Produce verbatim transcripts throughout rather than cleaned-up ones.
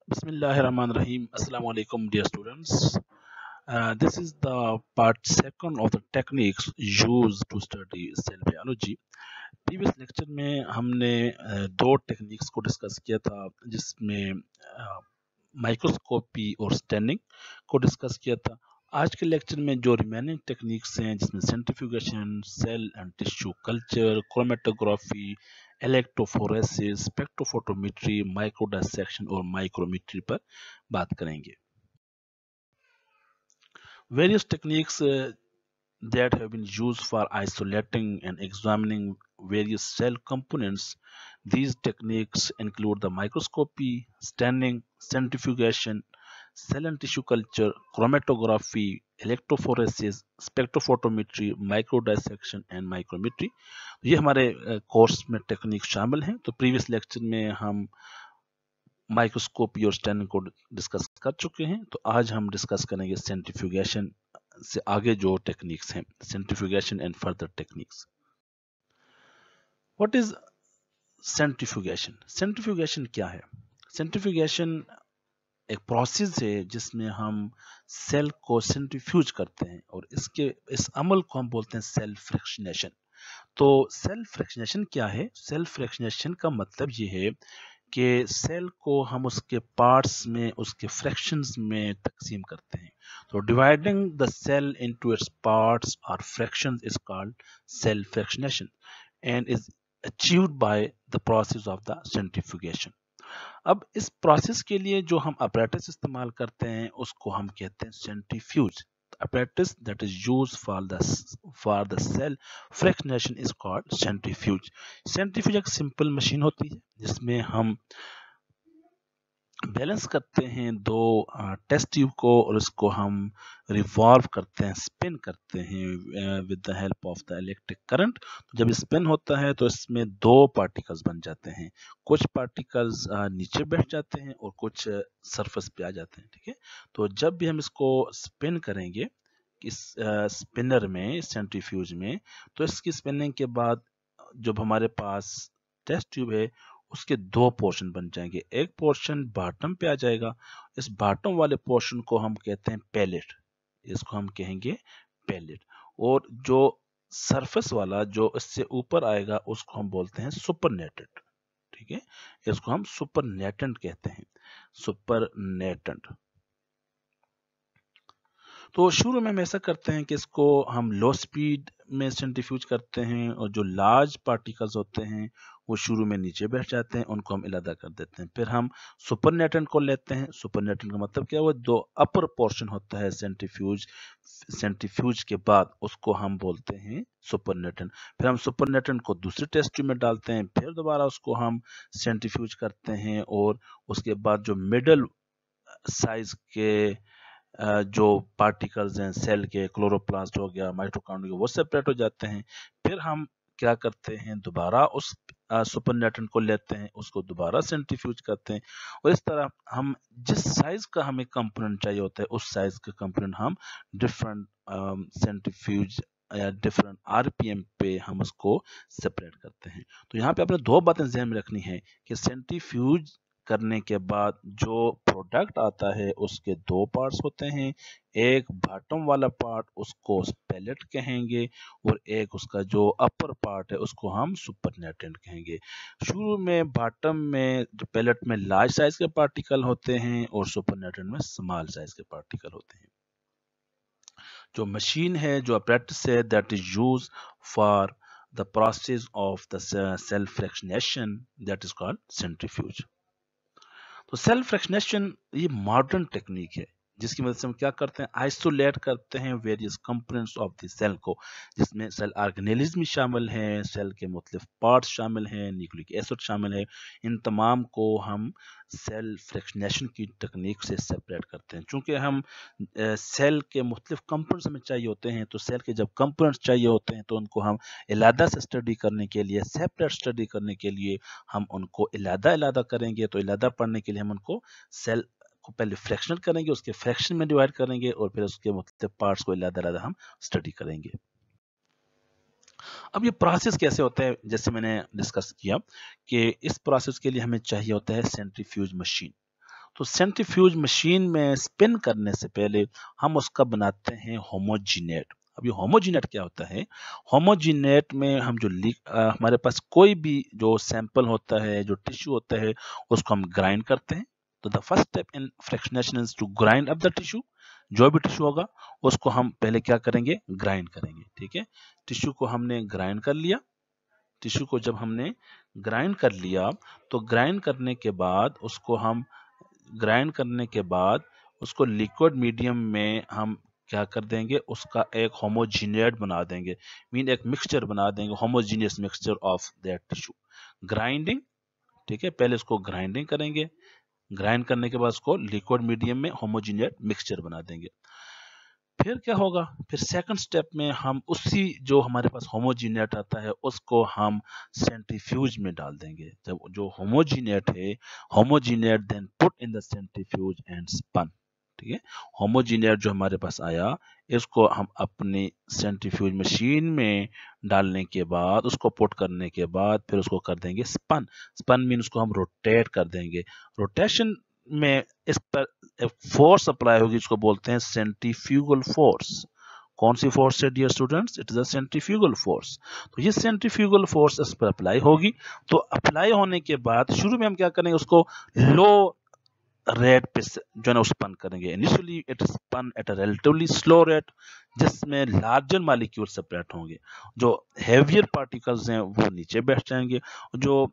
Bismillahirrahmanirrahim. Assalamu alaikum, dear students. Uh, this is the part second of the techniques used to study cell biology. Previous lecture में हमने uh, दो techniques को discuss किया था, जिसमें microscopy और staining को डिस्कस किया था। आज के लेक्चर में जो रिमेनिंग टेक्निक्स हैं, जिसमें centrifugation, cell and tissue culture, chromatography, electrophoresis, spectrophotometry, microdissection और माइक्रोमेट्री पर बात करेंगे। Various techniques that have been used for isolating and examining various cell components. These techniques include the microscopy, staining, centrifugation, cell and tissue culture, chromatography, electrophoresis, spectrophotometry, microdissection and micrometry. ये हमारे course में technique शामिल हैं। तो previous lecture में हम microscopy और staining को डिस्कस कर चुके हैं। तो आज हम डिस्कस करेंगे सेंट्रीफ्यूगेशन से आगे जो टेक्निक्स हैं, centrifugation and further techniques. What is centrifugation? Centrifugation क्या है? सेंट्रीफ्यूगेशन एक प्रोसेस है जिसमें हम सेल को सेंट्रीफ्यूज करते हैं और इसके इस अमल को हम बोलते हैं सेल फ्रैक्शनेशन। तो सेल फ्रैक्शनेशन क्या है? सेल फ्रैक्शनेशन का मतलब ये है कि सेल को हम उसके पार्ट्स में, उसके फ्रैक्शंस में तकसीम करते हैं। तो dividing the cell into its parts और fractions is called cell fractionation and is achieved by the process of the centrifugation. अब इस प्रोसेस के लिए जो हम अपैरेटस इस्तेमाल करते हैं उसको हम कहते हैं centrifuge. apparatus that is used for the for the cell fractionation is called centrifuge. Centrifuge एक सिंपल मशीन होती है जिसमें हम बैलेंस करते हैं दो टेस्ट ट्यूब को और उसको हम रिवॉल्व करते हैं, स्पिन करते हैं with the help of the electric current. जब स्पिन होता है तो इसमें दो पार्टिकल्स बन जाते हैं, कुछ पार्टिकल्स नीचे बैठ जाते हैं और कुछ सरफेस पे आ जाते हैं। ठीक है, तो जब भी हम इसको स्पिन करेंगे इस स्पिनर में, सेंट्रीफ्यूज में, तो इसकी स्पिनिंग के बाद जब हमारे पास टेस्ट ट्यूब है उसके दो पोर्शन बन जाएंगे। एक पोर्शन बॉटम पे आ जाएगा, इस बॉटम वाले पोर्शन को हम कहते हैं पैलेट, इसको हम कहेंगे पैलेट। और जो सरफेस वाला जो इससे ऊपर आएगा उसको हम बोलते हैं सुपरनेटेंट। ठीक है, इसको हम सुपरनेटेंट कहते हैं, सुपरनेटेंट। तो शुरू में हम ऐसा करते हैं कि इसको हम लो स्पीड में सेंट्रीफ्यूज करते हैं और जो लार्ज पार्टिकल्स होते हैं वो शुरू में नीचे बैठ जाते हैं, उनको हम अलग कर देते हैं। फिर हम सुपरनेटेंट को लेते हैं। सुपरनेटेंट का मतलब क्या है? वो जो अपर पोर्शन होता है सेंट्रीफ्यूज सेंट्रीफ्यूज के बाद उसको हम बोलते हैं सुपरनेटेंट। फिर हम सुपरनेटेंट को दूसरे टेस्ट ट्यूब में डालते हैं, फिर दोबारा उसको हम सेंट्रीफ्यूज करते हैं और उसके बाद जो मिडल साइज के जो पार्टिकल्स हैं सेल के, क्लोरोप्लास्ट हो गया, माइटोकॉन्ड्रिया, वो सेपरेट हो जाते हैं। फिर हम क्या करते हैं, दोबारा उस सुपरनेटेंट को लेते हैं, उसको दोबारा सेंट्रीफ्यूज करते हैं और इस तरह हम जिस साइज का हमें कंपोनेंट चाहिए होता है उस साइज का कंपोनेंट हम डिफरेंट सेंट्रीफ्यूज या डिफरेंट आरपीएम पे हम उसको सेपरेट करते हैं। तो यहाँ पे आपने दो बातें ध्यान में रखनी है कि सेंट्रीफ्यूज करने के बाद जो प्रोडक्ट आता है उसके दो पार्ट्स होते हैं। एक बॉटम वाला पार्ट उसको पैलेट कहेंगे और एक उसका जो अपर पार्ट है उसको हम सुपरनेटेंट कहेंगे। शुरू में बॉटम में जो पैलेट में लार्ज साइज के पार्टिकल होते हैं और सुपरनेटेंट में स्मॉल साइज के पार्टिकल होते हैं। जो मशीन है, जो apparatus है, that is used for the process of the cell fractionation, that is called centrifuge. तो सेल फ्रैक्शनेशन ये मॉडर्न टेक्निक है जिसकी मदद से हम क्या करते हैं, आइसोलेट करते हैं various components of the cell को, जिसमें सेल ऑर्गेनेलिज्म भी शामिल हैं, सेल के मुख्तलिफ पार्ट्स शामिल हैं, न्यूक्लिक एसिड शामिल है। इन तमाम को हम सेल फ्रैक्शनेशन की टेक्निक से सेपरेट करते हैं। चूंकि हम सेल के मुख्तलिफ कंपोनेंट्स हमें चाहिए होते हैं, तो सेल के जब कंपोनेंट्स चाहिए होते हैं तो उनको हम अलहदा से स्टडी करने के लिए, सेपरेट स्टडी करने के लिए हम उनको अलहदा अलहदा करेंगे। तो अलहदा पढ़ने के लिए हम उनको सेल को पहले फ्रैक्शनल करेंगे, उसके फ्रैक्शन में डिवाइड करेंगे और फिर उसके मुख्तलिफ पार्ट्स को अलग अलग हम स्टडी करेंगे। अब ये प्रोसेस कैसे होता है, जैसे मैंने डिस्कस किया कि इस प्रोसेस के लिए हमें चाहिए होता है सेंट्रीफ्यूज मशीन। तो सेंट्रीफ्यूज मशीन में स्पिन करने से पहले हम उसका बनाते हैं होमोजीनेट। अब ये होमोजीनेट क्या होता है? होमोजीनेट में हम जो आ, हमारे पास कोई भी जो सैंपल होता है, जो टिश्यू होता है, उसको हम ग्राइंड करते हैं। तो the first step in fractionation is to grind up the tissue. जो भी टिश्यू होगा उसको हम पहले क्या करेंगे? ग्राइंड करेंगे। ठीक है, टिश्यू को हमने ग्राइंड कर लिया। टिश्यू को जब हमने ग्राइंड कर लिया तो ग्राइंड करने के बाद उसको हम ग्राइंड करने के बाद उसको लिक्विड मीडियम में हम क्या कर देंगे? उसका एक होमोजीनियट बना देंगे, मीन एक मिक्सचर बना देंगे, homogeneous mixture of that tissue. Grinding, ठीक है, पहले उसको ग्राइंडिंग करेंगे, ग्राइंड करने के बाद उसको लिक्विड मीडियम में होमोजीनियट मिक्सचर बना देंगे। फिर क्या होगा? फिर सेकंड स्टेप में हम उसी जो हमारे पास होमोजीनियट आता है उसको हम सेंट्रीफ्यूज में डाल देंगे। जब जो होमोजीनियट है, homogenate then put in the centrifuge and spun. ठीक है, होमोजीनियट जो हमारे पास आया इसको हम अपनी सेंट्रीफ्यूज मशीन में डालने के बाद, उसको पुट करने के बाद फिर उसको कर देंगे स्पन। स्पन मीन उसको हम रोटेट कर देंगे। रोटेशन में इस पर फोर्स अप्लाई होगी, इसको बोलते हैं सेंट्रीफ्यूगल फोर्स। कौन सी फोर्स है dear students? It is a centrifugal force. तो ये सेंट्रीफ्यूगल फोर्स इस पर अप्लाई होगी। तो अप्लाई होने के बाद शुरू में हम क्या करेंगे? उसको लो रेट पे जो है ना स्पन करेंगे। Initially it spun at a relatively slow rate, जिसमें लार्जर मॉलिक्यूल सेपरेट होंगे। जो हेवियर पार्टिकल्स हैं वो नीचे बैठ जाएंगे, जो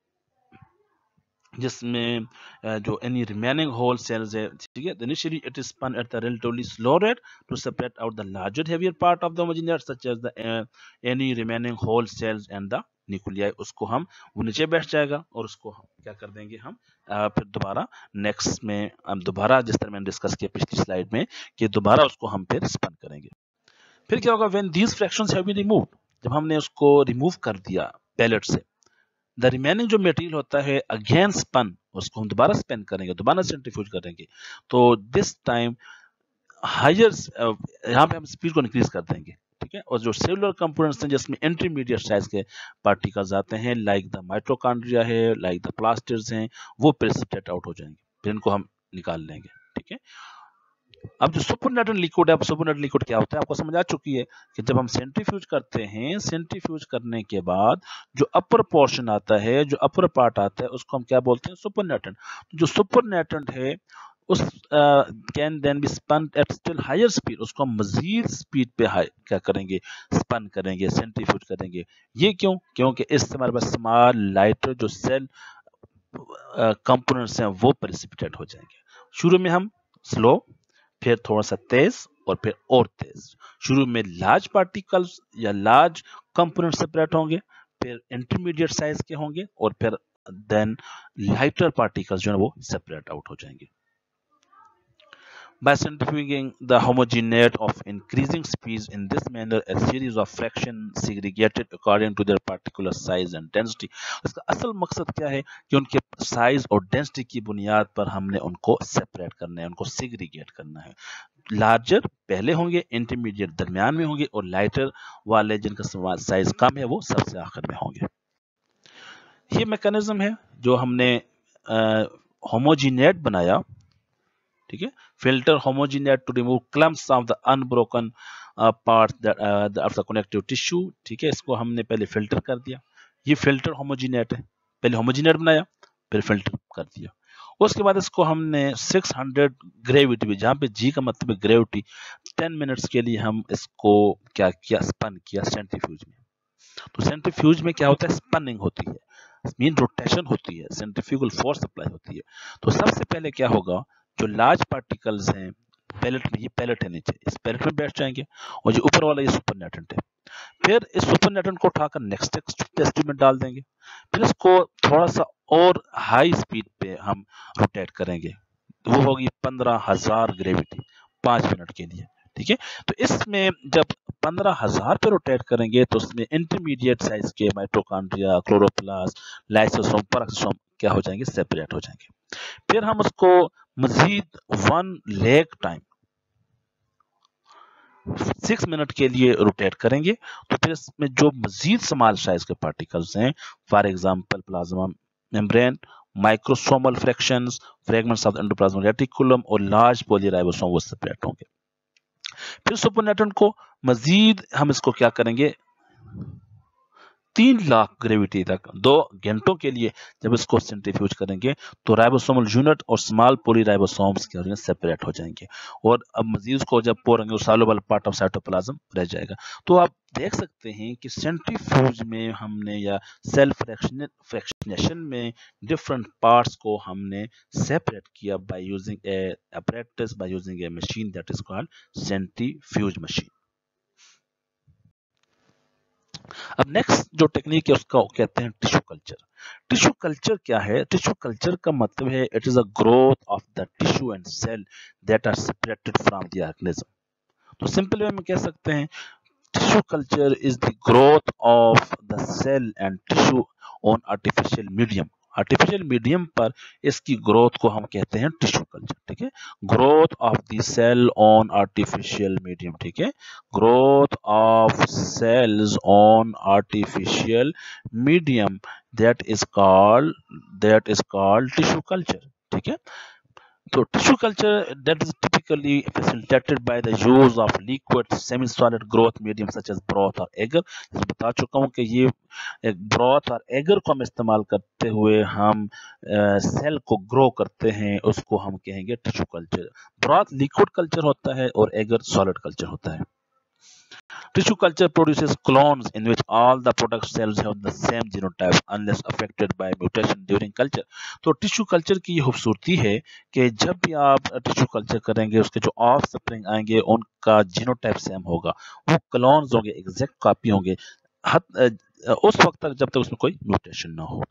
जिसमें जो एनी रिमेनिंग होल सेल्स है, ठीक है, initially it is spun at the relatively slow rate to separate out the larger heavier part of the homogenate such as the any remaining whole cells and the nuclei. उसको हम वो नीचे बैठ जाएगा और उसको हम क्या कर देंगे? हम आ, फिर दोबारा नेक्स्ट में हम दोबारा, जिस तरह मैंने डिस्कस किया पिछली स्लाइड में, कि दोबारा उसको हम फिर स्पन करेंगे। फिर क्या होगा? When these fractions have been removed, जब हमने उसको रिमूव कर दिया पैलेट से, द रिमेनिंग जो मटेरियल होता है अगेन स्पन, उसको हम दोबारा स्पिन करेंगे, दोबारा सेंट्रीफ्यूज करेंगे। तो दिस टाइम हायर, यहाँ पे हम स्पीड को इंक्रीज कर देंगे। ठीक है, और जो सेलुलर कंपोनेंट्स हैं जिसमें इंटरमीडिएट साइज के पार्टिकल्स आते हैं, लाइक द माइटोकॉन्ड्रिया है, लाइक द प्लास्टिड्स हैं, वो प्रेसिपिटेट आउट हो जाएंगे, फिर इनको हम निकाल लेंगे। ठीक है, अब जो सुपरनेटेड लिक्विड है, अब सुपरनेटेड लिक्विड क्या होता है आपको समझ आ चुकी है कि जब हम सेंट्रीफ्यूज करते हैं, सेंट्रीफ्यूज करने के बाद जो अपर पोर्शन आता है, जो अपर पार्ट आता है, उसको हम क्या बोलते हैं? सुपरनेटेड। जो सुपरनेटेड है उस can then be spun at still higher speed, उसको हम मजीद स्पीड पे हाई क्या करेंगे? स्पन करेंगे, सेंट्रीफ्यूज करेंगे। ये क्यों? क्योंकि इससे हमारे पास स्मॉल लाइटर जो सेल कंपोनेंट्स हैं वो प्रेसिपिटेट हो जाएंगे। शुरू में हम स्लो, फिर थोड़ा सा तेज, और फिर और तेज। शुरू में लार्ज पार्टिकल्स या लार्ज कंपोनेंट सेपरेट होंगे, फिर इंटरमीडिएट साइज के होंगे, और फिर देन लाइटर पार्टिकल्स जो है वो सेपरेट आउट हो जाएंगे। By centrifuging the homogeneate of increasing speeds in this manner, a series of fractions segregated according to their particular size and density. इसका असल मकसद क्या है? कि उनके साइज और डेंसिटी की बुनियाद पर हमने उनको सेपरेट करना है, उनको सेग्रीगेट करना है। लार्जर पहले होंगे, इंटरमीडिएट दरमियान में होंगे, और लाइटर वाले जिनका साइज कम है वो सबसे आखिर में होंगे। ये मैकेनिज्म है जो हमने होमोजीनेट बनाया। ठीक है, filter homogenate to remove clumps of the unbroken part of the connective tissue. ठीक है, इसको हमने पहले फिल्टर कर दिया। ये फिल्टर होमोजीनेट है, पहले होमोजीनेट बनाया फिर फिल्टर कर दिया। उसके बाद इसको हमने छह सौ ग्रेविटी पे, जहाँ पे जी का मतलब है ग्रेविटी, दस मिनट्स के लिए हम इसको क्या किया? स्पन किया सेंट्रीफ्यूज में। तो सेंट्रीफ्यूज में क्या होता है? स्पनिंग होती है, मीन रोटेशन होती है, सेंट्रीफ्यूगल फोर्स अप्लाई होती है। तो सबसे पहले क्या होगा? जो लार्ज पार्टिकल्स हैं पैलेट में, ये पैलेट है नीचे, इस पैलेट में बैठ जाएंगे, और जो ऊपर वाला ये सुपरनेटेंट है। फिर इस सुपरनेटेंट को उठाकर नेक्स्ट टेस्ट में डाल देंगे, फिर इसको थोड़ा सा और हाई स्पीड पे हम रोटेट करेंगे। वो होगी पंद्रह हजार ग्रेविटी पांच मिनट के लिए। ठीक है, तो इसमें जब पंद्रह हजार पे रोटेट करेंगे तो उसमें इंटरमीडिएट साइज के माइटोकॉन्ड्रिया, क्लोरोप्लास्ट, लाइसोसोम, पेरोक्सोम क्या हो जाएंगे? सेपरेट हो जाएंगे। फिर हम उसको मजीद one leg time six minute के लिए रोटेट करेंगे। तो फिर इसमें जो मजीद स्मॉल साइज के पार्टिकल्स हैं, for example plasma membrane, microsomal fractions, fragments of endoplasmic reticulum और लार्ज पॉलीराइबोसोम वो सेपरेट होंगे। फिर सुपरनेटेंट को मजीद हम इसको क्या करेंगे, तीन लाख ग्रेविटी तक दो घंटों के लिए जब इसको सेंट्रीफ्यूज करेंगे तो राइबोसोमल यूनिट और स्मॉल पॉलीराइबोसोम्स क्या हो जाएंगे, सेपरेट हो जाएंगे। और अब मजीद उसको जब पोरेंगे सॉल्युबल पार्ट ऑफ साइटोप्लाज्म रह जाएगा। तो आप देख सकते हैं कि सेंट्रीफ्यूज में हमने या सेल फ्रैक्शनेशन में डिफरेंट पार्ट्स को हमने सेपरेट किया by using a apparatus, by using a machine that is called centrifuge machine. अब नेक्स्ट जो टेक्निक है उसका कहते हैं टिश्यू कल्चर। टिश्यू कल्चर क्या है? टिश्यू कल्चर का मतलब है it is a growth of the tissue and cell that are separated from the organism. तो सिंपल वे में कह सकते हैं tissue culture is the growth of the cell and tissue on artificial medium. Artificial medium पर इसकी growth को हम कहते हैं टिश्यू कल्चर। ठीक है, growth of the cell on artificial medium. ठीक है, growth of cells on artificial medium that is called that is called tissue culture. ठीक है, तो tissue culture that is typically facilitated by the use of liquid semi solid growth medium such as broth और agar. जैसे बता चुका हूं कि ये एक ब्रोथ और एगर को हम इस्तेमाल करते हुए हम सेल को ग्रो करते हैं, उसको हम कहेंगे tissue culture. Broth liquid culture होता है और एगर सॉलिड कल्चर होता है। Tissue culture produces clones in which all the product cells have the same genotype unless affected by mutation during culture. तो टिश्यू कल्चर की ये खूबसूरती है कि जब भी आप टिश्यू कल्चर करेंगे उसके जो ऑफ स्प्रिंग आएंगे उनका जीनोटाइप सेम होगा, वो क्लोन्स होंगे, एग्जैक्ट कॉपी होंगे उस वक्त तक जब तक उसमें कोई म्यूटेशन ना हो।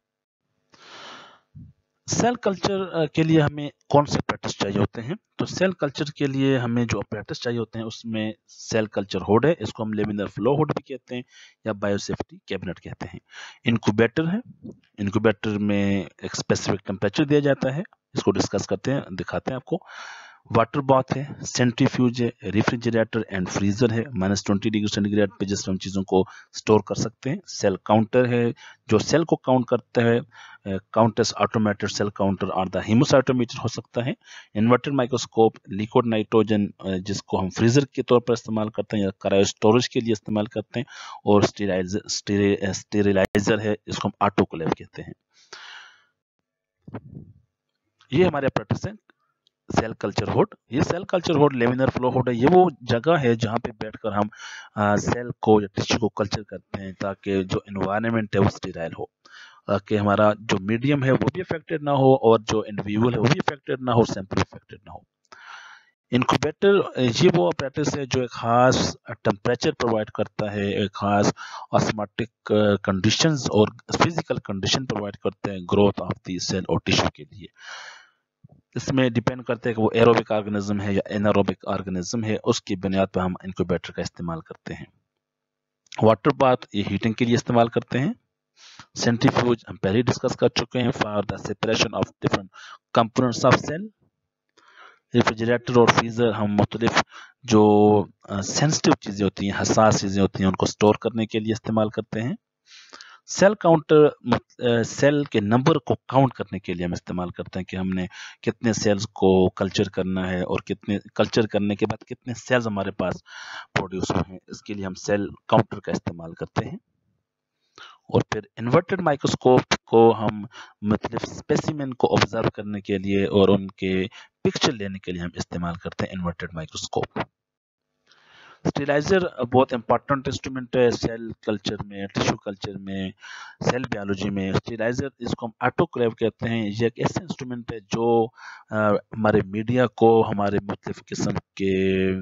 सेल कल्चर के लिए हमें कौन से अपैरेटस चाहिए होते हैं? तो सेल कल्चर के लिए हमें जो अपैरेटस चाहिए होते हैं उसमें सेल कल्चर हुड है, इसको हम लेमिनर फ्लो हुड भी कहते हैं या बायोसेफ्टी कैबिनेट कहते हैं। इनक्यूबेटर है, इनक्यूबेटर में एक स्पेसिफिक टेम्परेचर दिया जाता है, इसको डिस्कस करते हैं, दिखाते हैं आपको। वाटर बाथ है, सेंट्रीफ्यूज है, रेफ्रिजरेटर एंड फ्रीजर है, माइनस ट्वेंटी डिग्री सेंटीग्रेड पे जिसमें हम चीज़ों को स्टोर कर सकते हैं। सेल काउंटर है जो सेल को काउंट करता है, काउंटर्स ऑटोमेटेड सेल काउंटर और द हेमोसाइटोमीटर हो सकता है। इन्वर्टेड माइक्रोस्कोप, लिक्विड नाइट्रोजन जिसको हम फ्रीजर के तौर पर इस्तेमाल करते हैं या क्रायो स्टोरेज के लिए इस्तेमाल करते हैं, और स्टेरिलाइजर स्टेरिलाइजर है जिसको हम ऑटोक्लेव कहते हैं। ये हमारे अपैरेटस हैं सेल कल्चर हुड। ये cell culture hood laminar flow hood है, ये वो जगह है जहाँ पे बैठकर हम आ, सेल को या टिश्यू को कल्चर करते हैं ताकि जो एनवायरनमेंट है वो स्टेराइल हो, कि हमारा जो मीडियम है वो भी अफेक्टेड ना हो और जो इंडिविजुअल है वो भी अफेक्टेड ना हो, सैंपल अफेक्टेड ना हो। इनक्यूबेटर ये वो अपैरेटस है जो एक खास टेम्परेचर प्रोवाइड करता है, एक खास ऑस्मोटिक कंडीशंस और फिजिकल कंडीशन प्रोवाइड करते हैं ग्रोथ ऑफ द सेल और टिश्यू के लिए। इसमें डिपेंड करते हैं कि वो एरोबिक ऑर्गेनिज्म है या एनारोबिक ऑर्गेनिज्म है, उसकी बुनियाद पर हम इनक्यूबेटर का इस्तेमाल करते हैं। वाटर बाथ ये हीटिंग के लिए इस्तेमाल करते हैं। सेंट्रीफ्यूज हम पहले डिस्कस कर चुके हैं for the separation of different components of cell. Refrigerator और फ्रीजर हम मुख्तलिफ जो सेंसिटिव चीज़ें होती हैं, हसास चीज़ें होती हैं, उनको स्टोर करने के लिए इस्तेमाल करते हैं। सेल काउंटर सेल के नंबर को काउंट करने के लिए हम इस्तेमाल करते हैं कि हमने कितने सेल्स को कल्चर करना है और कितने कल्चर करने के बाद कितने सेल्स हमारे पास प्रोड्यूस हुए हैं, इसके लिए हम सेल काउंटर का इस्तेमाल करते हैं। और फिर इन्वर्टेड माइक्रोस्कोप को हम मतलब स्पेसिमेन को ऑब्जर्व करने के लिए और उनके पिक्चर लेने के लिए हम इस्तेमाल करते हैं इन्वर्टेड माइक्रोस्कोप। स्टेरिलाइजर बहुत इंपॉर्टेंट इंस्ट्रूमेंट है सेल कल्चर में, टिश्यू कल्चर में, सेल बायोलॉजी में। स्टेरिलाइजर इसको हम ऑटोक्लेव कहते हैं। ये एक ऐसा इंस्ट्रूमेंट है जो हमारे मीडिया को, हमारे मुख्तलिफ किस्म के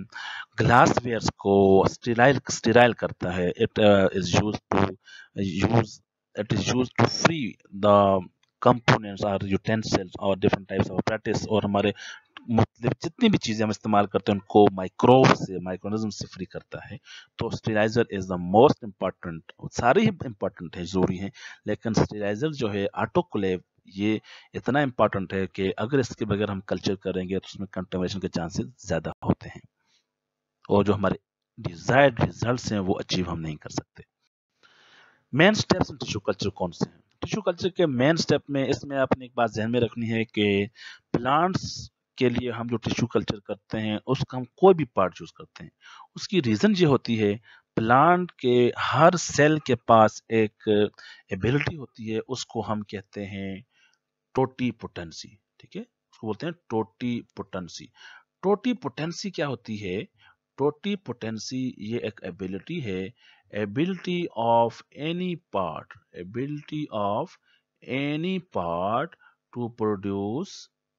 ग्लास वेयर्स को स्टेराइल स्टेराइल करता है। It is used to use it is used to free the components और यूटेंसिल्स और डिफरेंट टाइप्स ऑफ अपैरेटस, और हमारे मतलब जितनी भी चीजें हम इस्तेमाल करते हैं उनको माइक्रोब से माइक्रोनिज्म से फ्री करता है। तो sterilizer is the most important, सारे ही इम्पॉर्टेंट है, जरूरी है, लेकिन स्टेरिलाइजर जो है ऑटोक्लेव ये इतना इम्पॉर्टेंट है कि अगर इसके बगैर हम कल्चर करेंगे तो उसमें कंटेमिनेशन के चांसेस ज्यादा होते हैं और जो हमारे डिजायर्ड रिजल्ट्स हैं वो अचीव हम नहीं कर सकते। Main steps in tissue culture कौन से हैं? टिश्यू कल्चर के मेन स्टेप में इसमें आपने एक बात ध्यान में रखनी है कि प्लांट्स के लिए हम जो टिश्यू कल्चर करते हैं उसका हम कोई भी पार्ट चूज करते हैं, उसकी रीजन ये होती है प्लांट के हर सेल के पास एक एबिलिटी होती है, उसको हम कहते हैं टोटीपोटेंसी। ठीक है, उसको बोलते हैं टोटीपोटेंसी। टोटीपोटेंसी क्या होती है? टोटीपोटेंसी ये एक एबिलिटी है, ability of any part, ability of any part to produce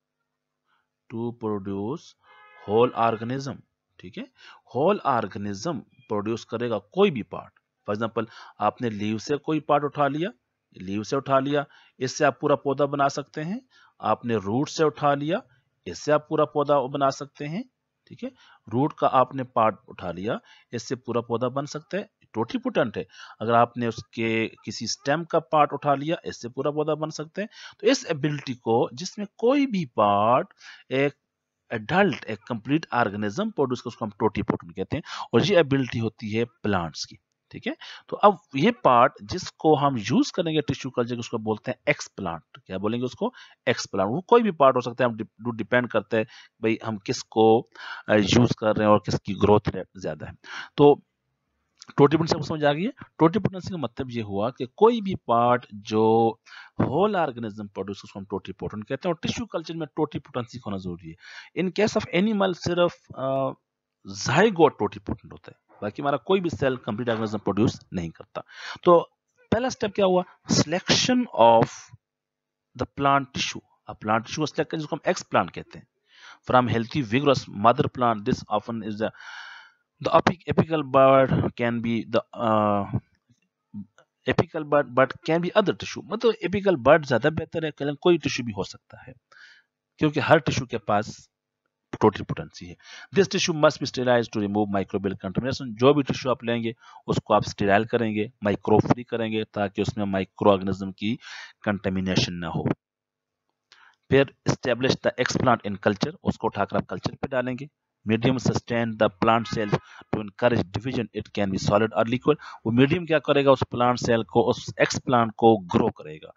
to produce whole organism. ठीक है, होल ऑर्गेनिज्म प्रोड्यूस करेगा कोई भी पार्ट। फॉर एग्जांपल आपने लीव से कोई पार्ट उठा लिया, लीव से उठा लिया, इससे आप पूरा पौधा बना सकते हैं। आपने रूट से उठा लिया, इससे आप पूरा पौधा बना सकते हैं। ठीक है, रूट का आपने पार्ट उठा लिया, इससे पूरा पौधा बन सकता है, टोटीपोटेंट है। अगर आपने उसके किसी स्टेम का पार्ट उठा लिया, इससे पूरा पौधा बन सकते हैं। तो इस एबिलिटी को, जिसमें कोई भी पार्ट एक एडल्ट, एक कंप्लीट ऑर्गेनिज्म प्रोड्यूस, उसको हम टोटीपोटेंट कहते हैं, और ये एबिलिटी होती है प्लांट्स की। ठीक है, तो अब ये पार्ट जिसको हम यूज करेंगे टिश्यू कल्चर, उसको बोलते हैं एक्सप्लांट। क्या बोलेंगे उसको? एक्सप्लांट। वो कोई भी पार्ट हो सकता है, हम डिपेंड करते हैं भाई हम किसको यूज कर रहे हैं और किसकी ग्रोथ रेट ज्यादा है। तो टोटीपोटेंसी को समझ आ गई है। टोटीपोटेंसी का मतलब ये हुआ कि कोई भी पार्ट जो होल ऑर्गेनिज्म प्रोड्यूस, उसको हम टोटीपोटेंट कहते हैं, और टिश्यू कल्चर में टोटीपोटेंसी होना जरूरी है। इन केस ऑफ एनिमल सिर्फ ज़ाइगोट टोटीपोटेंट होता है, बाकी हमारा कोई भी सेल कंप्लीट ऑर्गेनिज्म प्रोड्यूस नहीं करता। तो पहला स्टेप क्या हुआ? Selection of the plant tissue. अब प्लांट टिश्यू को सिलेक्ट करें, जिसको हम एक्सप्लांट कहते हैं, from healthy vigorous mother plant. This often is the The apical bud can be the uh, apical bud but can be other tissue। मतलब apical bud ज्यादा बेहतर है, लेकिन कोई टिश्यू भी हो सकता है, क्योंकि हर टिश्यू के पास टोटीपोटेंसी है। This tissue must be sterilized to remove microbial contamination. जो भी टिश्यू आप लेंगे उसको आप स्टेराइल करेंगे, माइक्रो फ्री करेंगे, ताकि उसमें माइक्रो ऑर्गेनिज्म की कंटामिनेशन ना हो। फिर establish the explant in culture, उसको उठाकर आप कल्चर पे डालेंगे। Medium sustain the plant cell to encourage division, it can be solid और लिक्विड। वो मीडियम क्या करेगा? उस प्लांट सेल को, उस एक्सप्लांट को ग्रो करेगा।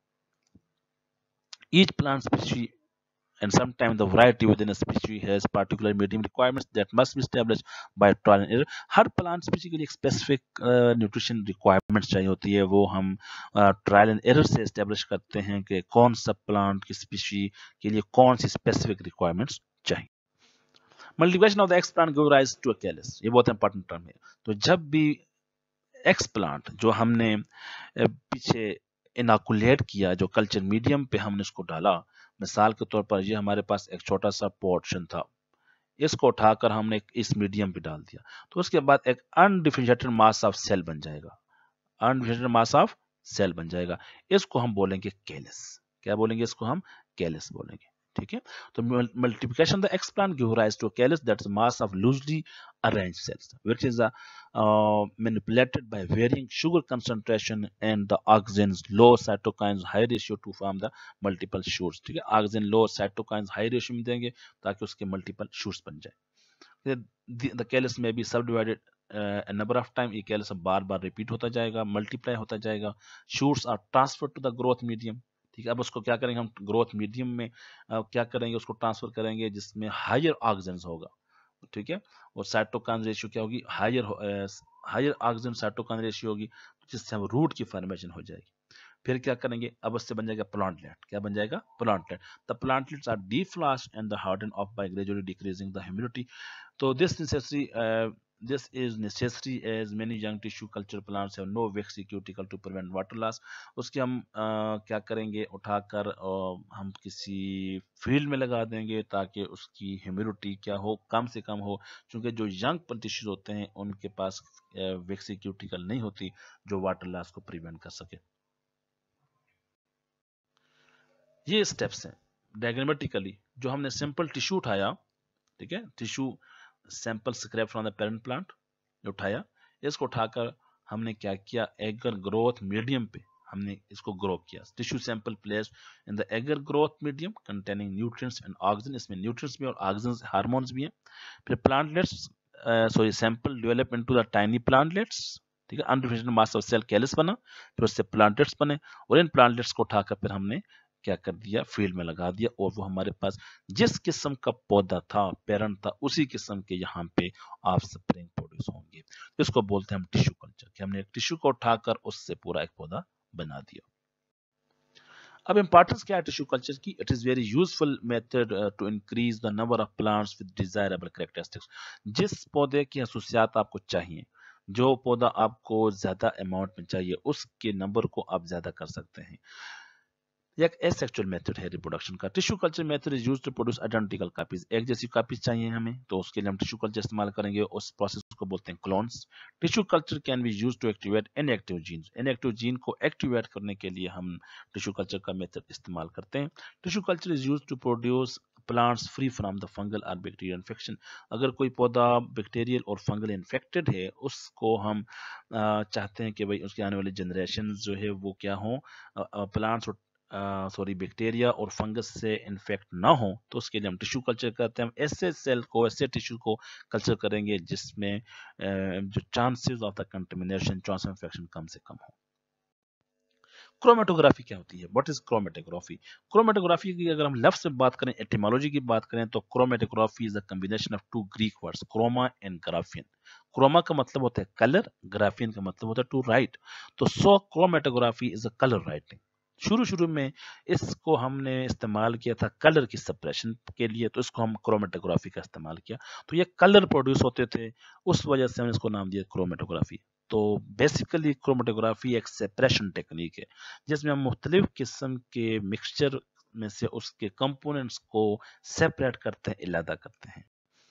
Each plant species and sometimes the variety within a species has particular medium requirements that must be established by trial and error। हर प्लांट स्पीशी के लिए एक स्पेसिफिक न्यूट्रिशन रिक्वायरमेंट्स चाहिए होती है, वो हम ट्रायल एंड एरर से एस्टेब्लिश करते हैं कि कौन सा प्लांट की स्पीशी के लिए कौन सी स्पेसिफिक रिक्वायरमेंट्स चाहिए। Multiplication of the explant give rise to a callus, ये बहुत इंपॉर्टेंट टर्म है। तो जब भी एक्स प्लांट जो हमने पीछे इनाकुलेट किया, जो कल्चर मीडियम पे हमने उसको डाला, मिसाल के तौर पर ये हमारे पास एक छोटा सा पोर्शन था, इसको उठाकर हमने इस मीडियम पे डाल दिया, तो उसके बाद एक अनडिफरेंशिएटेड मास ऑफ सेल बन जाएगा, अनडिफरेंशिएटेड मास ऑफ सेल बन जाएगा। इसको हम बोलेंगे कैलिस। क्या बोलेंगे? इसको हम कैलिस बोलेंगे। ठीक है, तो multiplication of the explant give rise to a callus, that's a mass of loosely arranged cells which is uh, uh, manipulated by varying sugar concentration and the oxygen's low cytokines high ratio to form the multiple shoots। ठीक है, oxygen low cytokines high ratio में देंगे ताकि उसके multiple shoots बन जाए। the, the callus may be subdivided uh, a number of time, ये callus बार बार repeat होता जाएगा, multiply होता जाएगा। shoots are transferred to the growth medium। ठीक है, अब उसको क्या करेंगे हम? ग्रोथ मीडियम में आ, क्या करेंगे? उसको ट्रांसफर करेंगे जिसमें हायर ऑक्सीजन होगा। ठीक है, और साइटोकाइन रेशियो क्या होगी? Higher higher oxygen cytokine ratio होगी, जिससे हम रूट की फॉर्मेशन हो जाएगी। फिर क्या करेंगे? अब उससे बन जाएगा प्लांटलेट। क्या बन जाएगा? Plantlet. The plantlets are defloshed and the hardened off by gradually decreasing the humidity। तो this necessary This is necessary as many young tissue culture plants have no waxy cuticle to prevent water loss। उसके हम आ, क्या करेंगे? उठाकर आ, हम किसी field में लगा देंगे ताकि उसकी ह्यूमिडिटी क्या हो? कम से कम हो, क्योंकि जो यंग टिश्यूज होते हैं उनके पास वैक्सी क्यूटिकल नहीं होती जो वाटर लॉस को प्रिवेंट कर सके। ये स्टेप्स हैं डायग्रामेटिकली। जो हमने सिंपल टिश्यू उठाया, ठीक है, tissue sample scrap from the parent plant उठाया, इसको उठाकर हमने क्या किया? एगर ग्रोथ मीडियम पे हमने इसको ग्रो किया। Tissue sample placed in the agar growth medium containing nutrients and oxygen. इसमें न्यूट्रिएंट्स भी और ऑक्सीजन हार्मोन्स भी हैं। फिर plantlets sorry sample develop into the tiny plantlets. ठीक है। Undifferentiated mass of cell callus बना, फिर उससे प्लांटेट्स बने, और इन प्लांटेट्स को उठाकर फिर हमने क्या कर दिया, फील्ड में लगा दिया, और वो हमारे पास जिस किस्म का पौधा था, पेरेंट था, उसी किस्म के यहाँ पे ऑफस्प्रिंग प्रोड्यूस होंगे। इसको बोलते हैं हम टिश्यू कल्चर, कि हमने एक टिश्यू को उठाकर उससे पूरा एक पौधा बना दिया। अब इंपॉर्टेंस क्या है टिश्यू कल्चर की? It is very useful method to increase the number of plants with desirable characteristics. जिस पौधे की खसूसियात आपको चाहिए, जो पौधा आपको ज्यादा अमाउंट में चाहिए, उसके नंबर को आप ज्यादा कर सकते हैं। एक एसेक्सुअल मेथड है रिप्रोडक्शन का। Tissue culture method is used to produce identical copies. एक जैसी कॉपीज चाहिए हमें, तो उसके लिए हम टिश्यू कल्चर इस्तेमाल करेंगे। उस प्रोसेस को बोलते हैं clones. Tissue culture can be used to activate inactive genes. Inactive gene को एक्टिवेट करने के लिए हम टिश्यू कल्चर का मेथड इस्तेमाल करते हैं। Tissue culture is used to produce plants free from the fungal और बैक्टीरियल इन्फेक्शन। अगर कोई पौधा बैक्टीरियल और फंगल इन्फेक्टेड है, उसको हम आ, चाहते हैं कि भाई उसके आने वाली जनरेशन जो है वो क्या हो, प्लांट्स सॉरी बैक्टीरिया और फंगस से इन्फेक्ट ना हो, तो उसके लिए हम टिश्यू कल्चर करते हैं। हम ऐसे सेल को, ऐसे टिश्यू को कल्चर करेंगे जिसमें जो chances of the contamination, chance of infection कम से कम हो। क्रोमेटोग्राफी क्या होती है? What is chromatography? क्रोमेटोग्राफी की अगर हम लफ्ज से बात करें, एटिमोलॉजी की बात करें, तो chromatography is a combination of two Greek words, chroma and graphein. Chroma का मतलब होता है कलर, ग्राफियन का मतलब होता है टू राइट। तो so chromatography is a colour writing. शुरू शुरू में इसको हमने इस्तेमाल किया था कलर की सप्रेशन के लिए, तो इसको हम क्रोमेटोग्राफी का इस्तेमाल किया, तो ये कलर प्रोड्यूस होते थे, उस वजह से हमने इसको नाम दिया क्रोमेटोग्राफी। तो बेसिकली क्रोमेटोग्राफी एक सेपरेशन टेक्निक है, जिसमें हम मुख्तलिफ किस्म के मिक्सचर में से उसके कंपोनेंट्स को सेपरेट करते हैं, अलग करते हैं।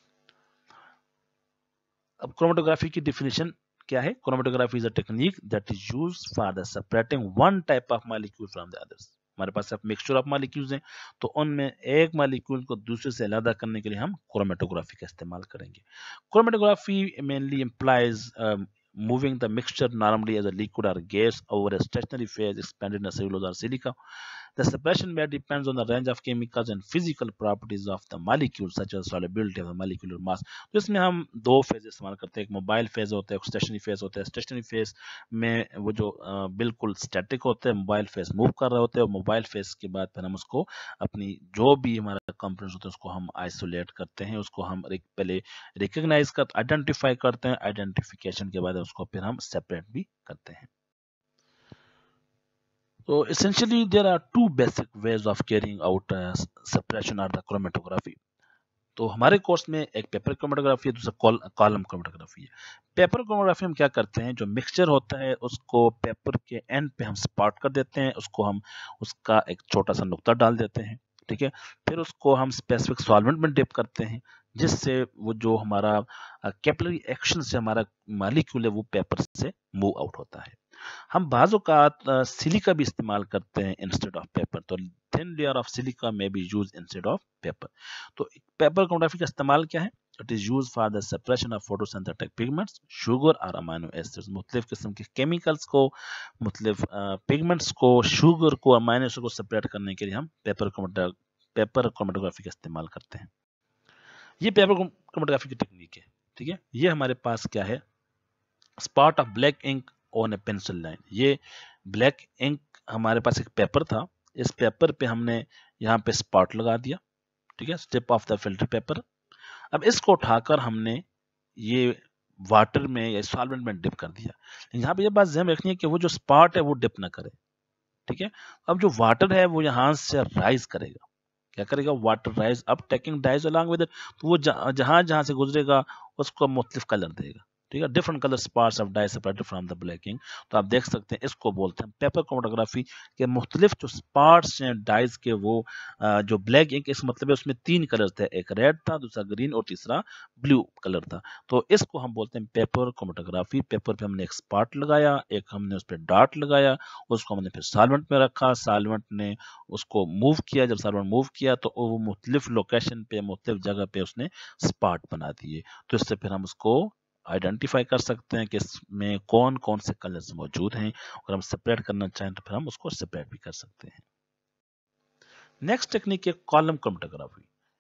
अब क्रोमेटोग्राफी की डिफिनेशन क्या है? Chromatography is a technique that is used for the separating one type of molecule from the others. हमारे पास अब मिक्सचर ऑफ मॉलिक्यूल्स हैं, तो उनमें एक मॉलिक्यूल को दूसरे से अलग करने के लिए हम क्रोमेटोग्राफी का इस्तेमाल करेंगे। Chromatography mainly implies um, moving the mixture normally as a liquid or gas over a stationary phase expanded in a cellulose or silica. The separation method depends on the range of chemicals and physical properties of the molecule, such as solubility of the molecular mass. तो इसमें हम दो phase इस्तेमाल करते हैं, एक mobile phase होता है, एक स्टेशनरी फेज होता है। स्टेशनरी फेज में वो जो आ, बिल्कुल स्टैटिक होते हैं, मोबाइल फेज मूव कर रहे होते हैं, और मोबाइल फेज के बाद फिर हम उसको अपनी जो भी हमारा कंपोनेंट्स होते हैं उसको हम आइसोलेट करते हैं, उसको हम पहले रिकग्नाइज कर आइडेंटिफाई करते हैं, आइडेंटिफिकेशन के बाद उसको फिर हम सेपरेट भी करते हैं। So essentially there are two basic ways of carrying out uh, separation or the chromatography. तो हमारे कोर्स में एक पेपर क्रोमेटोग्राफी है, दूसरा कॉलम क्रोमेटोग्राफी है। पेपर क्रोमेटोग्राफी हम क्या करते हैं, जो मिक्सचर होता है उसको पेपर के एंड पे हम स्पॉट कर देते हैं, उसको हम उसका एक छोटा सा नुक्ता डाल देते हैं, ठीक है। फिर उसको हम स्पेसिफिक सॉल्वेंट में डिप करते हैं, जिससे वो जो हमारा कैपिलरी एक्शन से हमारा मॉलिक्यूल है वो पेपर से मूव आउट होता है। हम बाज़ औक़ात सिलिका भी इस्तेमाल करते हैं इंस्टेड ऑफ पेपर, तो थिन लेयर ऑफ सिलिका में be use instead of paper. तो पेपर क्रोमेटोग्राफी का इस्तेमाल क्या है? It is use for the separation of photosynthetic pigments, sugar और अमाइनो एसिड्स। मुख्तलिफ किस्म के केमिकल्स को, मुख्तलिफ पिगमेंट्स को, शुगर को, अमाइनो एसिड को सेपरेट करने के लिए हम पेपर पेपर क्रोमेटोग्राफी का इस्तेमाल करते हैं। ये पेपर क्रोमेटोग्राफी की टेक्निक है, ठीक है। ये हमारे पास क्या है, spot of black ink on a pencil line. ये ब्लैक इंक हमारे पास एक पेपर था, इस पेपर पे हमने यहाँ पे स्पॉट लगा दिया, ठीक है, strip of the filter paper. अब इसको उठाकर हमने ये वाटर में या सॉल्वेंट में डिप कर दिया। यहाँ पे ये बात ध्यान रखनी है कि वो जो स्पॉट है वो डिप ना करे, ठीक है। अब जो वाटर है वो यहाँ से राइज करेगा, क्या करेगा, water rise up taking dyes along with it. तो वो जहां जहां से गुजरेगा उसको मुख्तलिफ कलर देगा, ठीक है, different colour spots of dye separated from the black ink. तो आप देख सकते हैं, इसको बोलते हैं पेपर क्रोमेटोग्राफी के मुख्तलिफ जो स्पॉट्स हैं डाइज के, वो जो ब्लैक इंक, इस मतलब है उसमें तीन कलर थे, एक रेड था, दूसरा ग्रीन और तीसरा ब्लू कलर था। तो इसको हम बोलते हैं पेपर क्रोमेटोग्राफी। पेपर पे हमने एक स्पॉट लगाया, एक हमने उस पर डॉट लगाया, उसको हमने फिर सॉल्वेंट में रखा, सॉल्वेंट ने उसको मूव किया, जब सॉल्वेंट मूव किया तो वो मुख्तलिफ लोकेशन पे, मुख्तलिफ जगह पे उसने स्पॉट बना दिए। तो इससे फिर हम उसको आइडेंटिफाई कर सकते हैं कि इसमें कौन कौन से कलर्स मौजूद हैं, और हम सेपरेट करना चाहें तो फिर हम उसको सेपरेट भी कर सकते हैं। नेक्स्ट टेक्निक है column chromatography.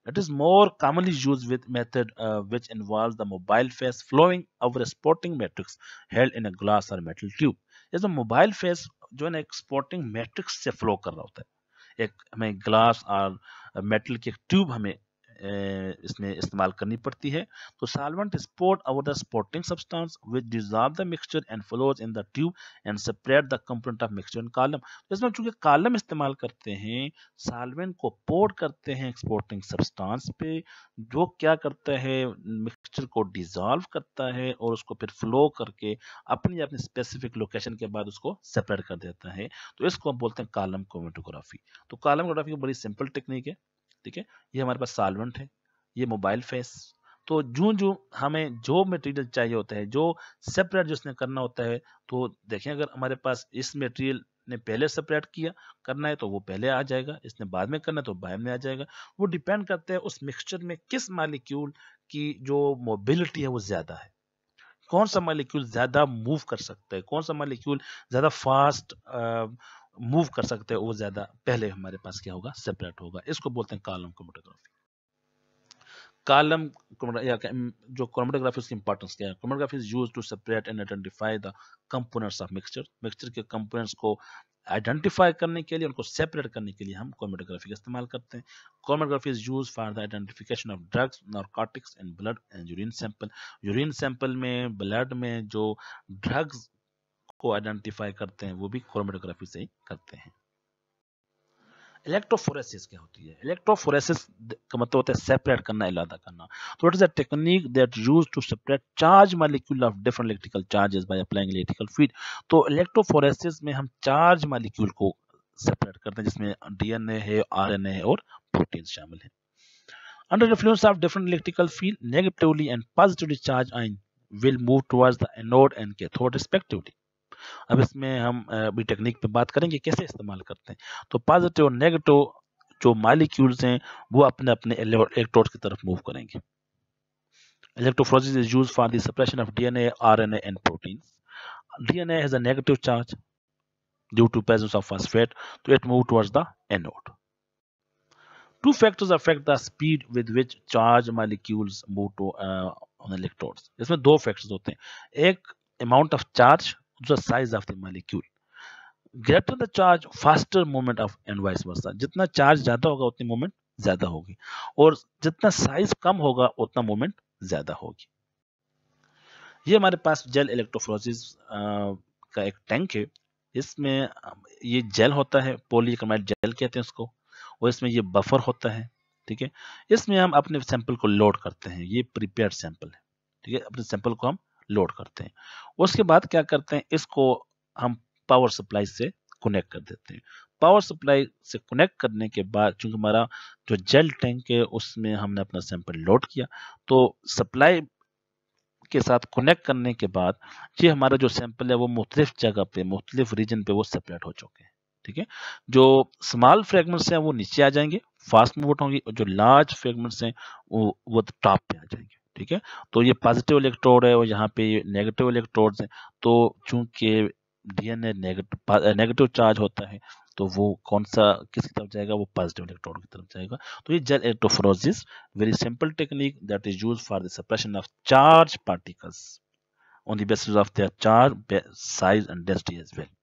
It is more commonly used with method uh, which involves the mobile phase flowing over a spotting matrix held in a glass or metal tube. इसमें मोबाइल फेस जो है ना एक spotting matrix से flow कर रहा होता है, एक हमें ग्लास और मेटल की एक ट्यूब हमें इसमें इस्तेमाल करनी पड़ती है. तो solvent is poured over the spotting substance which dissolve the mixture and flows in the tube and separate the component of mixture in column. इसमें चूंकि कॉलम इस्तेमाल करते हैं, सॉल्वेंट को पोर करते हैं एक्सपोर्टिंग सब्सटेंस पे, जो क्या करता है मिक्सचर को डिसॉल्व करता है और उसको फिर फ्लो करके अपनी अपनी स्पेसिफिक लोकेशन के बाद उसको सेपरेट कर देता है. तो इसको हम बोलते हैं कॉलम क्रोमेटोग्राफी. तो कॉलम क्रोमेटोग्राफी बड़ी सिंपल टेक्निक है. ठीक है, ये हमारे पास सॉल्वेंट है, ये मोबाइल फेस. तो जो जो हमें जो मटेरियल चाहिए होता है, जो सेपरेट जिसने करना होता है, तो देखें अगर हमारे पास इस मटेरियल ने पहले सेपरेट किया करना है तो वो पहले आ जाएगा, इसने बाद में करना है तो बाद में आ जाएगा. वो डिपेंड करता है उस मिक्सचर में किस मॉलिक्यूल की जो मोबिलिटी है वो ज्यादा है, कौन सा मॉलिक्यूल ज्यादा मूव कर सकता है, कौन सा मॉलिक्यूल ज्यादा फास्ट मूव कर सकते हैं, वो ज्यादा पहले हमारे पास क्या होगा, सेपरेट होगा. इसको बोलते हैं कॉलम क्रोमेटोग्राफी. कॉलम या जो क्रोमेटोग्राफी उसकी इंपॉर्टेंस क्या है. Chromatography is used to separate and identify the components of mixture. Mixture के कंपोनेंट्स को आइडेंटिफाई करने के लिए, उनको सेपरेट करने के लिए हम क्रोमेटोग्राफी का इस्तेमाल करते हैं. Chromatography is used for the identification of drugs, narcotics in blood and urine sample. Urine sample में, ब्लड में जो ड्रग्स को आइडेंटिफाई करते हैं वो भी क्रोमेटोग्राफी से ही करते हैं. इलेक्ट्रोफोरेसिस क्या होती है? इलेक्ट्रोफोरेसिस का मतलब होता है सेपरेट करना, अलग करना. तो it is a technique that used to separate charge molecule of different electrical charges by applying electrical field. तो इलेक्ट्रोफोरेसिस में हम चार्ज मॉलिक्यूल को सेपरेट करते हैं, जिसमें डीएनए है, आरएनए है और प्रोटीन शामिल है. Under the influence of different electrical field, negatively and positively charged ion will move towards the anode and cathode respectively. अब इसमें हम अभी टेक्निक पे बात करेंगे कैसे इस्तेमाल करते हैं. तो पॉजिटिव और नेगेटिव जो मॉलिक्यूल्स हैं वो अपने अपने इलेक्ट्रोड्स की तरफ मूव करेंगे. Electrophoresis is used for the separation of DNA, RNA and proteins. DNA has a negative charge due to presence of phosphate, तो it move towards the anode. Two factors affect the speed with which charged molecules move to uh, on electrodes. इसमें दो factors होते हैं, एक amount of charge, दूसरा size of the molecule. Greater the charge, faster movement of and vice versa. जितना charge ज्यादा होगा उतनी मूवमेंट ज्यादा होगी, और जितना साइज कम होगा उतना मूवमेंट ज्यादा होगी. ये हमारे पास जेल इलेक्ट्रोफोरेसिस का एक टैंक है. इसमें ये जेल होता है, पॉलीक्रोमाइड जेल कहते हैं उसको, और इसमें ये बफर होता है. ठीक है, इसमें हम अपने सैंपल को लोड करते हैं. ये प्रिपेयर्ड सैंपल है. ठीक है, अपने सैंपल को हम लोड करते हैं. उसके बाद क्या करते हैं, इसको हम पावर सप्लाई से कनेक्ट कर देते हैं. पावर सप्लाई से कनेक्ट करने के बाद चूंकि हमारा जो जेल टैंक है उसमें हमने अपना सैंपल लोड किया, तो सप्लाई के साथ कनेक्ट करने के बाद ये हमारा जो सैंपल है वो मुख्तलिफ जगह पे, मुख्तलिफ रीजन पे वो सेपरेट हो चुके हैं. ठीक है, जो स्मॉल फ्रेगमेंट्स हैं वो नीचे आ जाएंगे, फास्ट मूवमेंट होंगी, और जो लार्ज फ्रेगमेंट्स हैं वो वो टॉप पे आ जाएंगे. ठीक है, तो ये पॉजिटिव इलेक्ट्रोड है और यहाँ पे नेगेटिव इलेक्ट्रोड्स हैं. तो चूंकि डीएनए नेगेटिव नेगेटिव चार्ज होता है तो वो कौन सा किसकी तरफ जाएगा, वो पॉजिटिव इलेक्ट्रोड की तरफ जाएगा. तो ये gel electrophoresis very simple technique that is used for the separation of charge particles on the basis of their charge, size and density as well.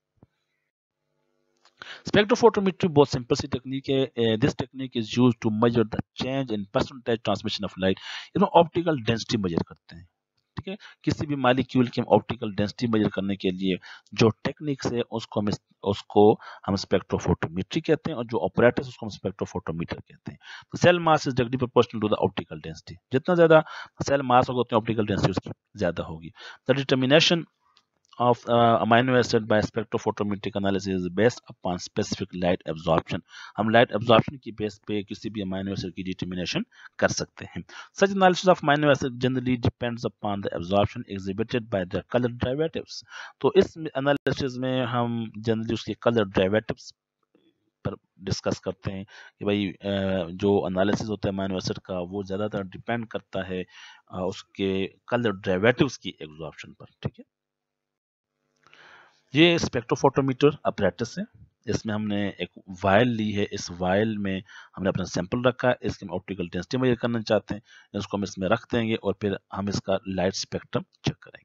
Spectrophotometry बहुत सिंपल सी टेक्निक है. This technique is used to measure the change in percentage transmission of light. इसमें optical density measure करते हैं. ठीक है, किसी भी मॉलिक्यूल की ऑप्टिकल डेंसिटी मेजर करने के लिए जो टेक्निक्स है उसको हम उसको हम स्पेक्ट्रोफोटोमेट्री कहते हैं, और जो ऑपरेटर्स उसको हम स्पेक्ट्रोफोटोमीटर कहते हैं. तो cell mass is directly proportional to the optical density. जितना ज्यादा सेल मास होगा उतनी ऑप्टिकल डेंसिटी उसकी ज्यादा होगी. The determination of uh, amino acid by spectrophotometric analysis is based upon specific light absorption. हम light absorption की बेस पे किसी भी amino acid की determination कर सकते हैं. Such analysis of amino acid generally depends upon the absorption exhibited by the color derivatives. तो इस analysis में हम generally उसके color derivatives पर डिस्कस करते हैं कि भाई जो एनालिसिस होता है अमीनो एसिड का वो ज्यादातर डिपेंड करता है उसके कलर डेरिवेटिव्स की एब्जॉर्प्शन पर. ठीक है, ये स्पेक्ट्रोफोटोमीटर अपरेटस है. इसमें हमने एक वायल ली है, इस वायल में हमने अपना सैंपल रखा है, इसकी हम ऑप्टिकल डेंसिटी मेजर करना चाहते हैं, इसको हम इसमें रख देंगे और फिर हम इसका लाइट स्पेक्ट्रम चेक करेंगे।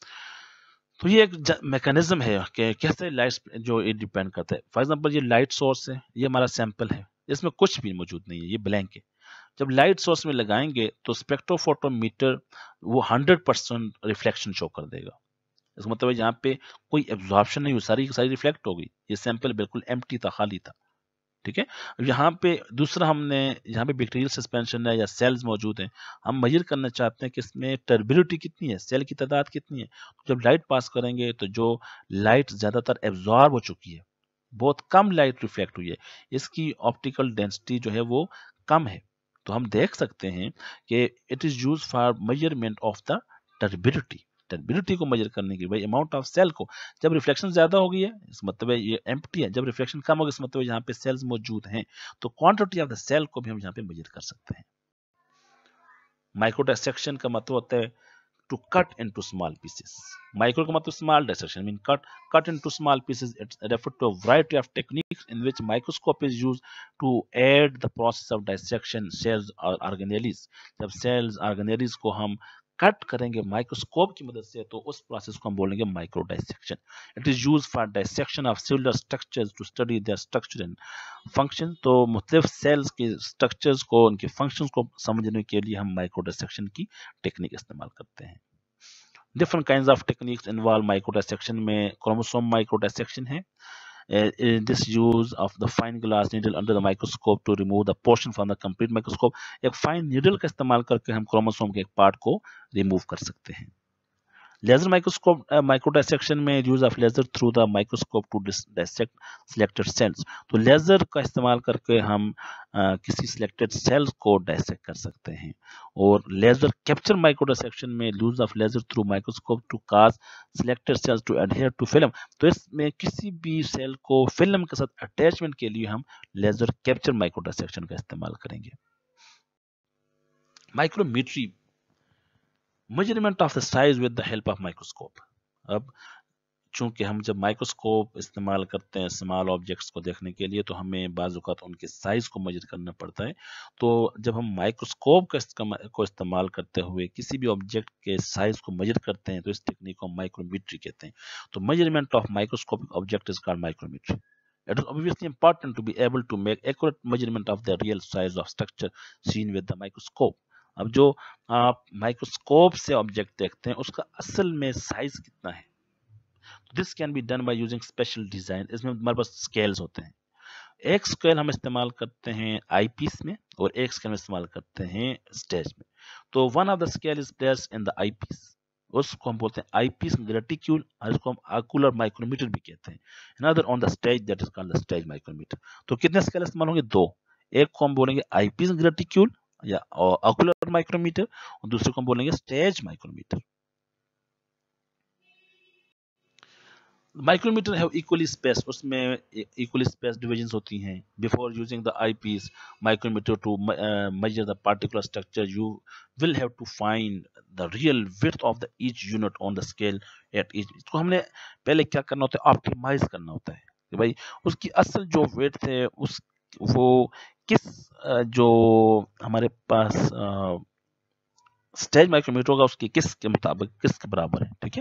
तो ये एक मैकेनिज्म है कि कैसे लाइट जो ये डिपेंड करता है। फॉर एग्जांपल ये लाइट सोर्स है, ये हमारा सैंपल है, इसमें कुछ भी मौजूद नहीं है, ये ब्लैंक है। जब लाइट सोर्स में लगाएंगे तो स्पेक्ट्रोफोटोमीटर वो हंड्रेड परसेंट रिफ्लेक्शन शो कर देगा। इसका मतलब है यहाँ पे कोई एब्जॉर्प्शन नहीं हुई, सारी सारी रिफ्लेक्ट हो गई। ये सैंपल बिल्कुल एम्प्टी था, खाली था। ठीक है, यहाँ पे दूसरा हमने यहाँ पे बैक्टीरियल सस्पेंशन है या सेल्स मौजूद हैं, हम मेजर करना चाहते हैं कि इसमें टर्बिडिटी कितनी है, सेल की तादाद कितनी है। तो जब लाइट पास करेंगे तो जो लाइट ज़्यादातर एब्जॉर्ब हो चुकी है, बहुत कम लाइट रिफ्लेक्ट हुई है, इसकी ऑप्टिकल डेंसिटी जो है वो कम है। तो हम देख सकते हैं कि it is use for measurement of the turbidity, turbidity को मेजर करने की, भाई अमाउंट ऑफ सेल को। जब रिफ्लेक्शन ज्यादा हो गई है इस मतलब है ये एम्प्टी है, जब रिफ्लेक्शन कम हो गया इस मतलब है यहाँ पे सेल्स मौजूद हैं, तो क्वांटिटी ऑफ द सेल को भी हम यहाँ पे मेजर कर सकते हैं। माइक्रो डिसेक्शन का मतलब होता है to cut into small pieces. Micro का मतलब small dissection, mean cut cut into small pieces. It's referred to a variety of techniques in which microscope is used to aid the process of dissection cells or organelles. जब cells organelles को हम cut करेंगे microscope की मदद से तो उस process को हम बोलेंगे microdissection. It is use for dissection of cellular structures to study their structure and function. तो मुख्तलिफ सेल्स के स्ट्रक्चर्स को, उनके फंक्शंस को समझने के लिए हम माइक्रो डाइसेक्शन की टेक्निक इस्तेमाल करते हैं। Different kinds of techniques involve microdissection में क्रोमोसोम माइक्रो डाइसेक्शन है। Uh, in this use of the fine glass needle under the microscope to remove the portion from the complete microscope, एक fine needle का इस्तेमाल करके हम chromosome के एक part को रिमूव कर सकते हैं। लेजर माइक्रोस्कोप माइक्रो डाइसेक्शन में use of laser through the microscope to dissect selected cells. तो लेजर का इस्तेमाल करके हम uh, किसी सिलेक्टेड सेल्स को डाइसेक्ट कर सकते हैं। और लेजर कैप्चर माइक्रो डाइसेक्शन में use of laser through microscope to cause selected cells to adhere to film. तो इसमें किसी भी सेल को फिल्म के साथ अटैचमेंट के लिए हम लेजर कैप्चर माइक्रो डाइसेक्शन का इस्तेमाल करेंगे। Micrometry, measurement of the size with the help of microscope. अब चूंकि हम जब माइक्रोस्कोप इस्तेमाल करते हैं स्मॉल ऑब्जेक्ट्स को देखने के लिए तो हमें बाज़ औक़ात उनके साइज को मेजर करना पड़ता है। तो जब हम माइक्रोस्कोप को इस्तेमाल करते हुए किसी भी ऑब्जेक्ट के साइज को मेजर करते हैं तो इस टेक्निक को माइक्रोमीट्री कहते हैं। तो measurement of microscopic object is called micrometry. It is obviously important to be able to make accurate measurement of the real size of structure seen with the microscope. अब जो आप माइक्रोस्कोप से ऑब्जेक्ट देखते हैं उसका असल में साइज कितना है, this can be done by using special design. इसमें हमारे पास स्केल्स होते हैं। एक स्केल हम इस्तेमाल करते हैं आई पीस में और एक स्केल हम इस्तेमाल करते हैं स्टेज में। तो one of the scale is placed in the eye piece, उसको हम बोलते हैं आई पीस ग्रेटिक्यूल, और इसको हम आकुलर माइक्रोमीटर भी कहते हैं। Another on the stage that is called the stage micrometer. तो कितने स्केल इस्तेमाल होंगे? दो। एक को हम बोलेंगे आई पीस ग्रेटिक्यूल या आकुलर माइक्रोमीटर और दूसरे को हम बोलेंगे stage micrometer. Micrometer have equally space, उसमें इक्वली स्पेस डिविजन्स होती हैं। Before using the eye piece micrometer to measure the particular structure you will have to find the real width of the each unit on the scale at each. इसको हमने पहले क्या करना होता है? Optimise करना होता है कि भाई उसकी असल जो विड्थ है उस वो किस जो हमारे पास स्टेज माइक्रोमीटर होगा उसकी किस के मुताबिक किस के बराबर है। ठीक है,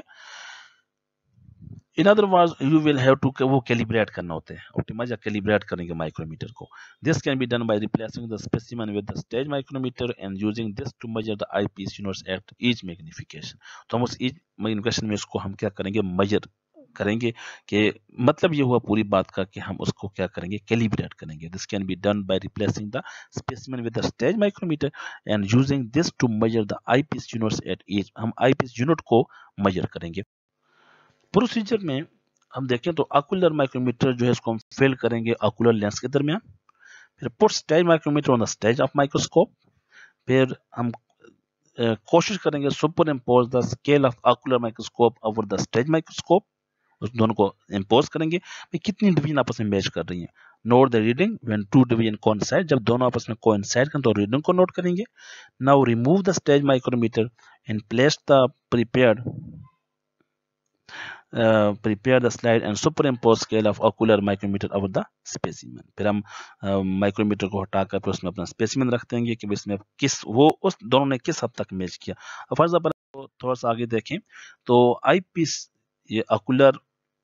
in other words you will have to वो कैलिब्रेट करना होता है, ऑप्टिमाइज या कैलिब्रेट करेंगे माइक्रोमीटर को। This can be done by replacing the specimen with the stage micrometer and using this to measure the eye piece units at each magnification. तो हम उस ईच मैग्निफिकेशन में इसको हम क्या करेंगे? मेजर करेंगे। कि मतलब ये हुआ पूरी बात का कि हम उसको क्या करेंगे? कैलिब्रेट करेंगे। This can be done by replacing the specimen with the stage micrometer and using this to measure the eye piece units at each. हम आई पीस यूनिट को मेजर करेंगे। प्रोसीजर में हम देखें तो आकुलर माइक्रोमीटर जो है इसको हम फिल करेंगे आकुलर लेंस के दरमियान, फिर put stage micrometer on the stage of microscope, फिर हम uh, कोशिश करेंगे superimpose the scale of ocular microscope over the stage microscope, उस दोनों को इम्पोज करेंगे भाई कितनी डिवीजन आपस में मैच कर रही हैं। Note the reading when two division coincide, जब दोनों आपस में कोइंसाइड करें तो रीडिंग को नोट करेंगे। Now remove the stage micrometer and place the prepared prepare the slide and superimpose scale of ocular micrometer over the specimen. फिर हम माइक्रोमीटर को हटाकर फिर उसमें अपना स्पेसिमेन रख देंगे कि इसमें किस वो उस दोनों ने किस हद तक मैच किया। फॉर एग्जाम्पल थोड़ा सा आगे देखें तो आई पीस ये ऑकुलर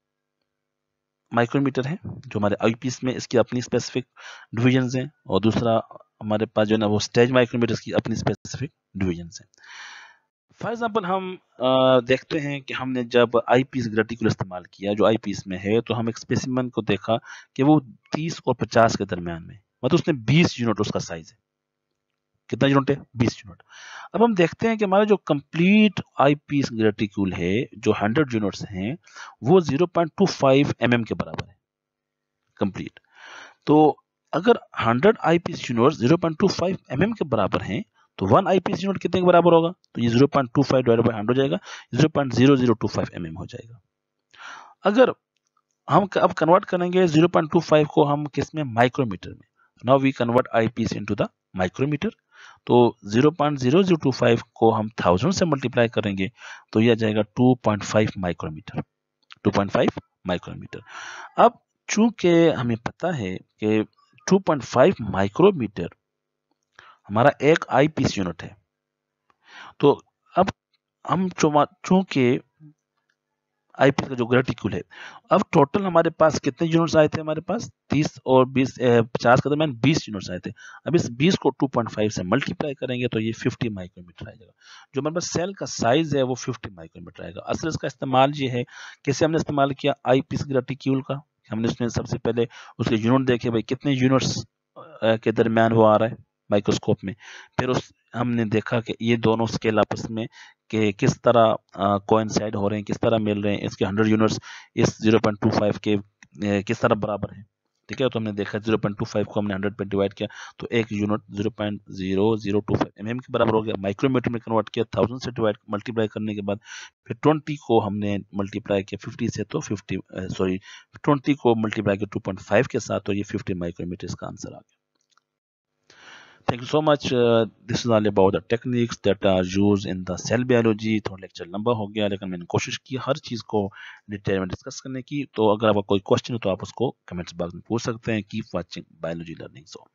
माइक्रोमीटर है जो हमारे आई पीस में इसकी अपनी स्पेसिफिक डिविजन्स हैं, और दूसरा हमारे पास जो है ना वो स्टेज माइक्रोमीटर की अपनी स्पेसिफिक डिविजन्स हैं। फॉर एग्जाम्पल हम आ, देखते हैं कि हमने जब आई पीस ग्रेटिकुल इस्तेमाल किया जो आई पीस में है, तो हम एक स्पेसिमेन को देखा कि वो तीस और पचास के दरमियान में, मतलब उसने बीस यूनिट उसका साइज है। कितना यूनिट है? बीस यूनिट। अब हम देखते हैं कि हमारा जो कंप्लीट आई पीस ग्रेटिकुल है जो हंड्रेड यूनिट्स हैं वो zero point two five m m के बराबर है कंप्लीट। तो अगर hundred eye piece unit zero point two five m m के बराबर हैं तो वन आई पीस यूनिट कितने के बराबर होगा? तो ये zero point two five divided by hundred हो जाएगा, zero point zero zero two five m m हो जाएगा। अगर हम अब कन्वर्ट करेंगे ज़ीरो पॉइंट टू फाइव को हम किस में? माइक्रोमीटर में। Now we convert eye piece into the micrometer. तो zero point zero zero two five को हम थाउजेंड से मल्टीप्लाई करेंगे तो यह आ जाएगा two point five micrometer, two point five micrometer. अब चूंकि हमें पता है कि टू पॉइंट फाइव माइक्रोमीटर हमारा एक आई पीस यूनिट है, तो अब हम चूंकि आई पीस का जो ग्रेटिकुल है, अब टोटल हमारे पास कितने यूनिट्स आए थे? हमारे पास तीस और बीस पचास के दरमियान बीस यूनिट्स आए थे। अब इस बीस को टू पॉइंट फाइव से मल्टीप्लाई करेंगे तो ये फिफ्टी माइक्रोमीटर आएगा। जो हमारे पास सेल का साइज है वो फिफ्टी माइक्रोमीटर आएगा। असल इसका इस्तेमाल ये है, कैसे हमने इस्तेमाल किया आई पीस ग्रेटिक्यूल का, हमने उसमें सबसे पहले उसके यूनिट देखे, भाई कितने यूनिट्स के दरमियान वो आ रहा है माइक्रोस्कोप में। फिर उस हमने देखा कि ये दोनों स्केल आपस में कि किस तरह कोइंसाइड हो रहे हैं, किस तरह मिल रहे हैं, इसके हंड्रेड यूनिट्स इस ज़ीरो पॉइंट टू फाइव के ए, किस तरह बराबर है। ठीक है, तो हमने देखा ज़ीरो पॉइंट टू फाइव को हमने हंड्रेड पे डिवाइड किया तो एक unit zero point zero zero two five m m के बराबर हो गया। माइक्रोमीटर में कन्वर्ट किया, थाउजेंड से डिवाइड मल्टीप्लाई करने के बाद फिर ट्वेंटी को हमने मल्टीप्लाई किया फिफ्टी से, तो फिफ्टी सॉरी ट्वेंटी को मल्टीप्लाई किया टू पॉइंट फाइव के साथ, तो ये फिफ्टी माइक्रोमीटर इसका आंसर आ गया। Thank you so much. Uh, this is all about the techniques that are used in the cell biology. थोड़ा लेक्चर लंबा हो गया लेकिन मैंने कोशिश की हर चीज़ को डिटेल में डिस्कस करने की। तो अगर आपका कोई क्वेश्चन हो तो आप उसको कमेंट्स बॉक्स में पूछ सकते हैं। Keep watching biology learning zone.